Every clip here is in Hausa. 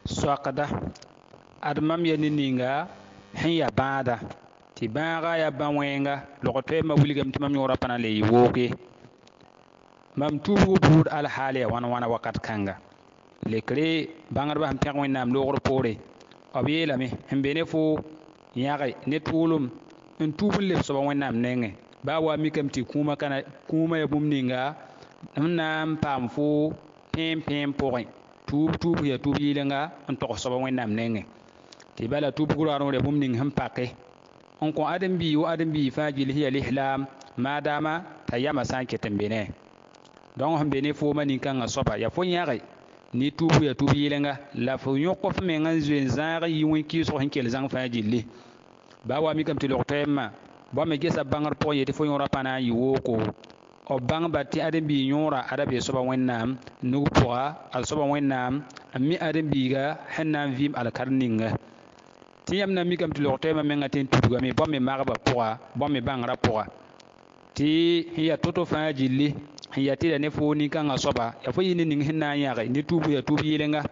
soakda ad mam ya ninga hin ya baada ti baaga ya ban wenga lokoto ma wuligam ti mam yora pana le yiwoke mam tubu bud al hali wana wakat kanga lekre bangar ba hampiak wennam logro pore abiyela mi hembene fo yaga ne tulum en tubul le so wennam nenge ba wa mi kam ti kuma ya bum ninga nam pam fo pem pore tub ya tub yilenga en to so wennam nenge ti bala tub gura no le bum ning ham pake on ko adam bi fajil hiya lihlam madama tayama sanke tembene donc hembene fo mani kanga soba ya fo yaga ni tubu ya tubu yilenga la fo yoko fo me ngan zuen zaga yi won ki so hinkel zang fajil ba wa mi kam ti lokotema ba me gesa bangar po yete fo yora pana yi woko o bang bati adam bi yora adabe soba wennam nu poa al soba wennam mi adam bi ga hanam vim al karninga ti yamna mi kam ti lokotema me ngaten tubu mi ba me maraba poa ba me bangra poa ti hiya toto fajil hiya ti da ne fo ni kanga soba ya fo yini ning hinna yaga ni tubu ya tubu yilenga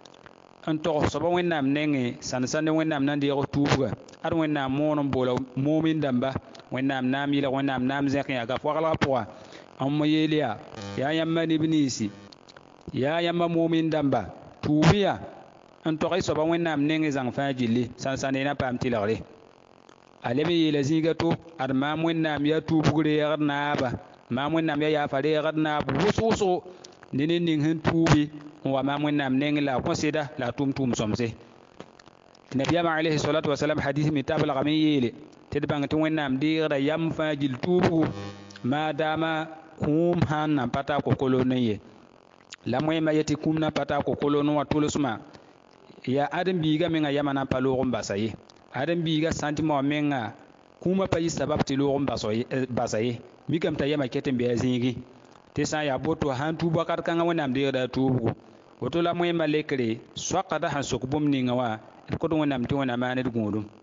an to soba wennam nenge san wennam nan de ko tubu ar wennam monon bola momin damba wennam nam yila wennam nam zaki ya ga fo kala poa amma yeliya ya yamma ni binisi ya yamma momin damba tubiya an to kai soba wennam nenge zang fajili san na pam tilare alebe yela ziga to ar mam wennam ya tubu gure ya naba mam wennam ya fare ya na wuso nini ning hin tubi wa mam wennam nenge la konsida la tum somse nabiyam alayhi salatu wasalam hadith mi tabla gami yele tedbang to wennam dira yam fajil tubu madama kum hanna pata ko kolono ye la moy ma yeti kum na pata ko kolono wa tulusma ya adam biga menga yamana palo basaye adam biga sentiment menga kuma payi sabab ti lo basaye mi kam ta yama keten be azingi te sa ya boto han tuba kar kanga wonam de da tubu woto la moy ma lekre swaqada han sokbum ninga wa ko do wonam ti wona mane dum